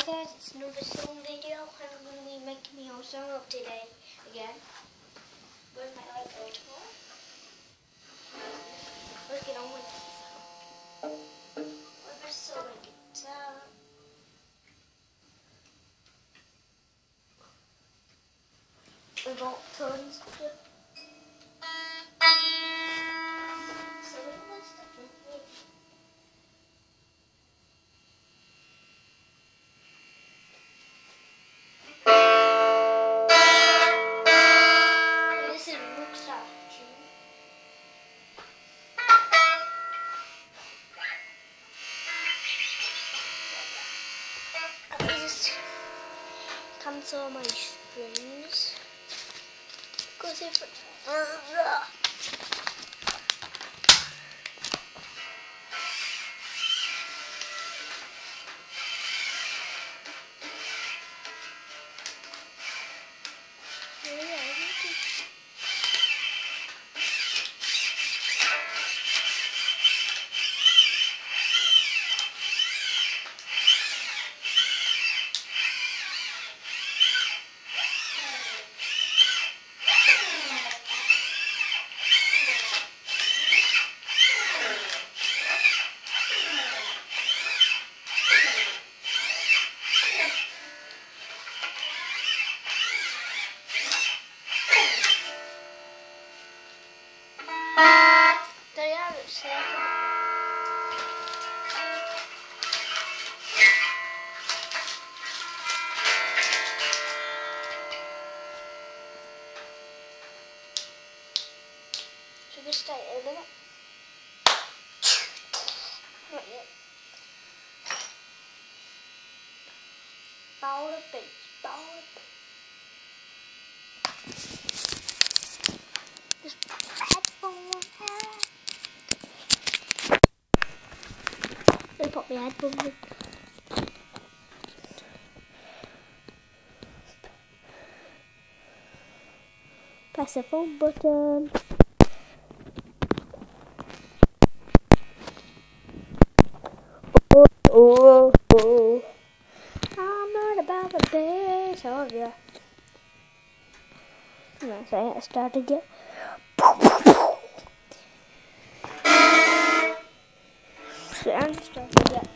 guys, it's another song video and I'm going to be making my own song up today again. Where's my iPod? Let's get on with it. Where's my sewing guitar? We got tons of them. Sewing was definitely. Cancel my strings because if should we start a minute? Not yet. Bow the bass, bow the bass. Just headphone hair. Let me pop my headphones in. Press the phone button. Oh, oh, I'm not about the bass. Oh, yeah. Let's say it started yet. So I haven't started yet.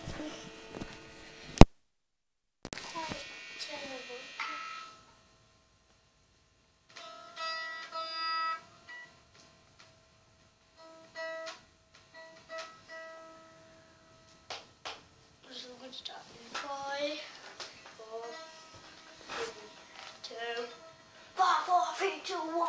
So we're going to start in 5, 4, 3, 2, 5, 4, 3, 2, 1.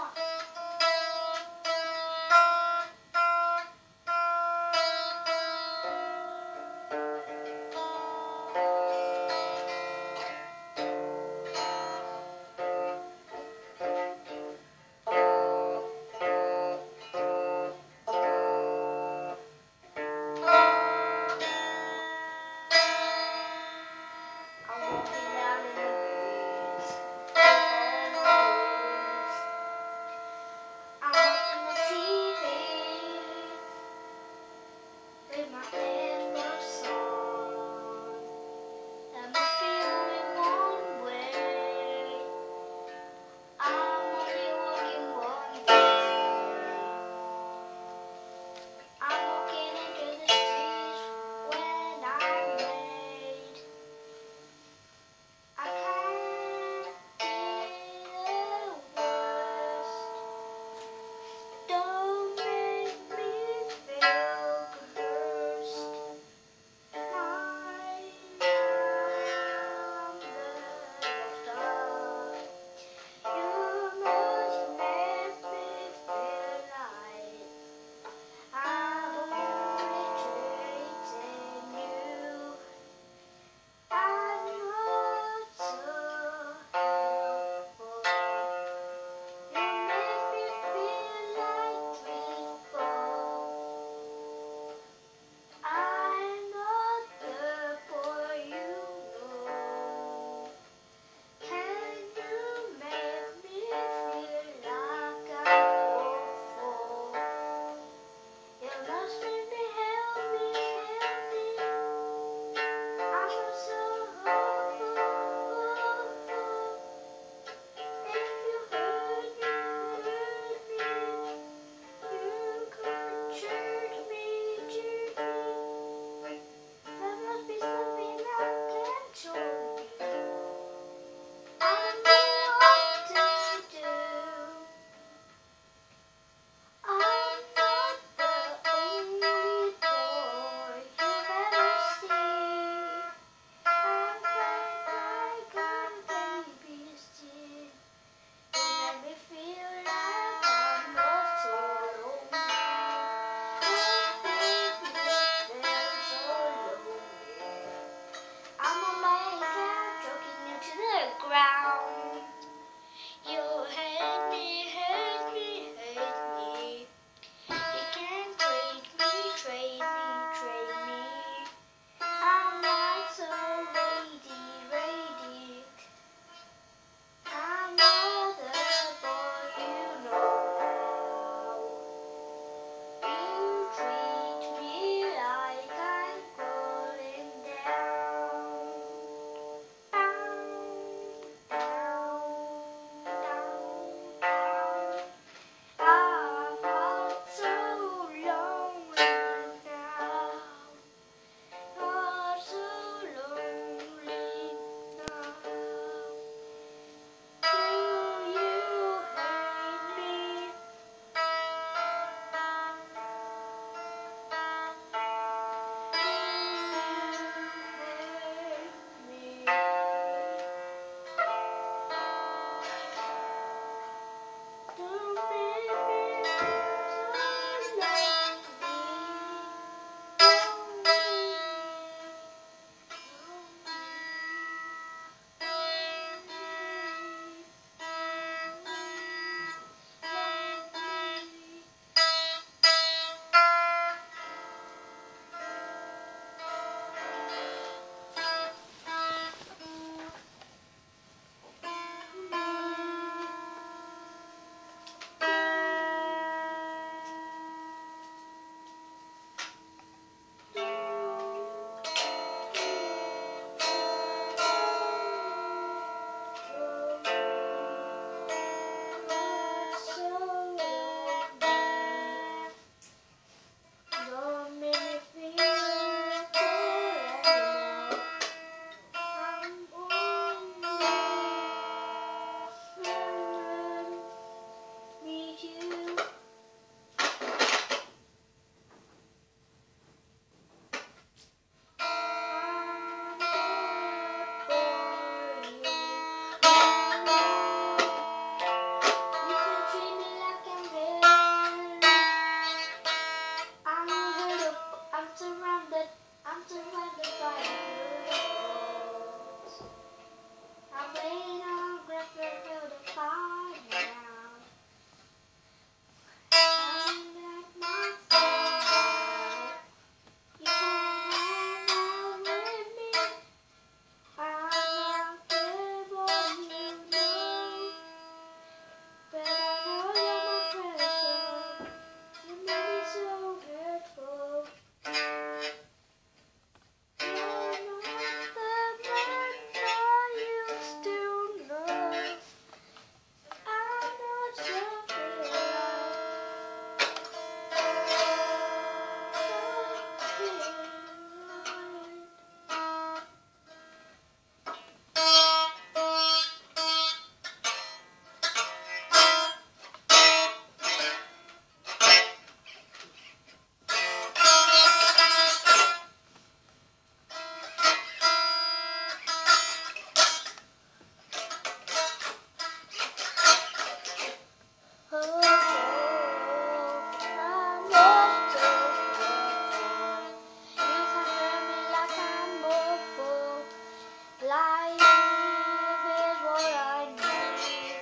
life is what I need.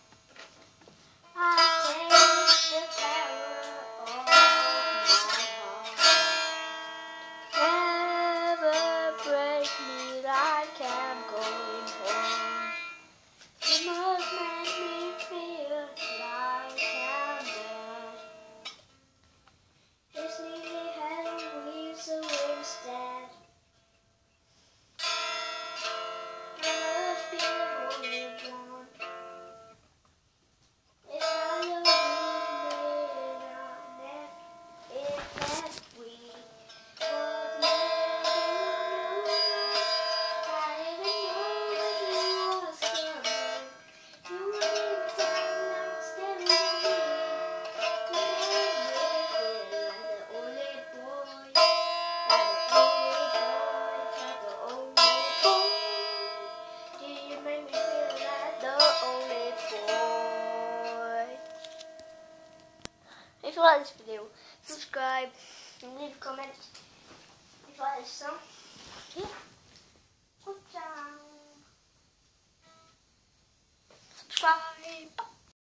I take the power of my heart. Never break me like I'm going home. You must make me feel like I'm dead. It's nearly Halloween, so instead I must be the only one. It's Halloween and it's that we was never knew. I didn't know it was coming. You were in time like staring at me. You made me feel like the only boy, like the only boy. Did you make me feel like the only boy? If you like this video, subscribe and leave a comment. If you like this song, yeah, good job. Subscribe.